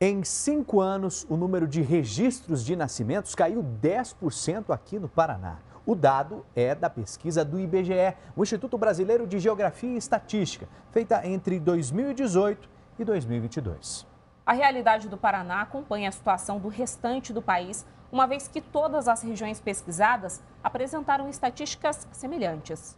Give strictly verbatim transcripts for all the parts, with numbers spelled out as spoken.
Em cinco anos, o número de registros de nascimentos caiu dez por cento aqui no Paraná. O dado é da pesquisa do I B G E, o Instituto Brasileiro de Geografia e Estatística, feita entre dois mil e dezoito e dois mil e vinte e dois. A realidade do Paraná acompanha a situação do restante do país, uma vez que todas as regiões pesquisadas apresentaram estatísticas semelhantes.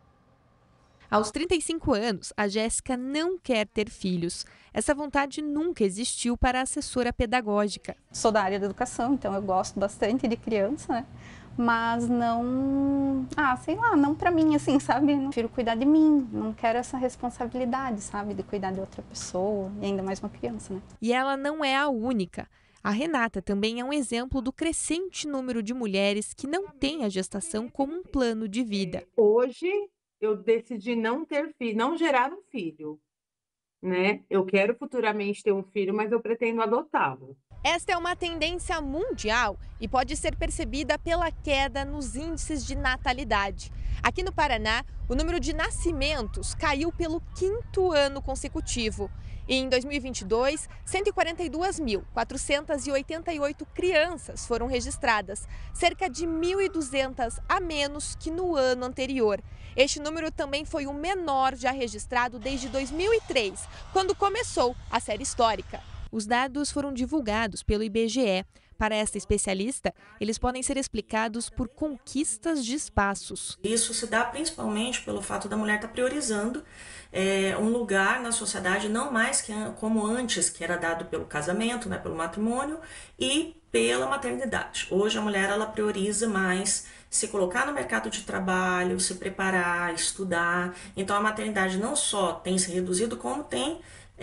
Aos trinta e cinco anos, a Jéssica não quer ter filhos. Essa vontade nunca existiu para a assessora pedagógica. Sou da área da educação, então eu gosto bastante de criança, né? Mas não, ah, sei lá, não pra mim, assim, sabe? Não prefiro cuidar de mim, não quero essa responsabilidade, sabe? De cuidar de outra pessoa, e ainda mais uma criança, né? E ela não é a única. A Renata também é um exemplo do crescente número de mulheres que não têm a gestação como um plano de vida. Hoje eu decidi não ter filho, não gerar um filho, né? Eu quero futuramente ter um filho, mas eu pretendo adotá-lo. Esta é uma tendência mundial e pode ser percebida pela queda nos índices de natalidade. Aqui no Paraná, o número de nascimentos caiu pelo quinto ano consecutivo. E em dois mil e vinte e dois, cento e quarenta e duas mil, quatrocentas e oitenta e oito crianças foram registradas, cerca de mil e duzentas a menos que no ano anterior. Este número também foi o menor já registrado desde dois mil e três, quando começou a série histórica. Os dados foram divulgados pelo I B G E. Para esta especialista, eles podem ser explicados por conquistas de espaços. Isso se dá principalmente pelo fato da mulher estar priorizando é, um lugar na sociedade, não mais que, como antes, que era dado pelo casamento, né, pelo matrimônio e pela maternidade. Hoje a mulher ela prioriza mais se colocar no mercado de trabalho, se preparar, estudar. Então a maternidade não só tem se reduzido, como tem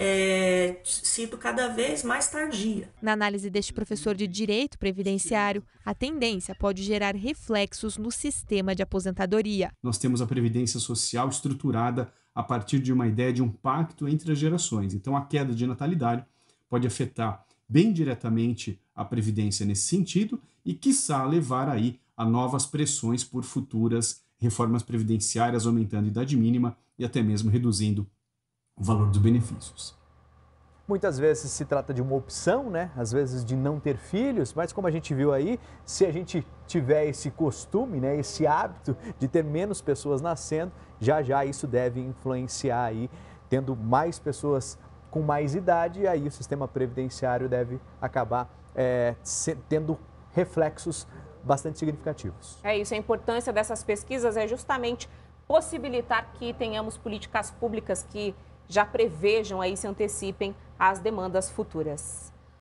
É, sido cada vez mais tardia. Na análise deste professor de Direito Previdenciário, a tendência pode gerar reflexos no sistema de aposentadoria. Nós temos a Previdência Social estruturada a partir de uma ideia de um pacto entre as gerações. Então, a queda de natalidade pode afetar bem diretamente a Previdência nesse sentido e, quiçá, levar aí a novas pressões por futuras reformas previdenciárias, aumentando a idade mínima e até mesmo reduzindo o valor dos benefícios. Muitas vezes se trata de uma opção, né? Às vezes de não ter filhos, mas como a gente viu aí, se a gente tiver esse costume, né, esse hábito de ter menos pessoas nascendo, já já isso deve influenciar aí, tendo mais pessoas com mais idade, e aí o sistema previdenciário deve acabar é, tendo reflexos bastante significativos. É isso, a importância dessas pesquisas é justamente possibilitar que tenhamos políticas públicas que já prevejam aí, se antecipem às demandas futuras.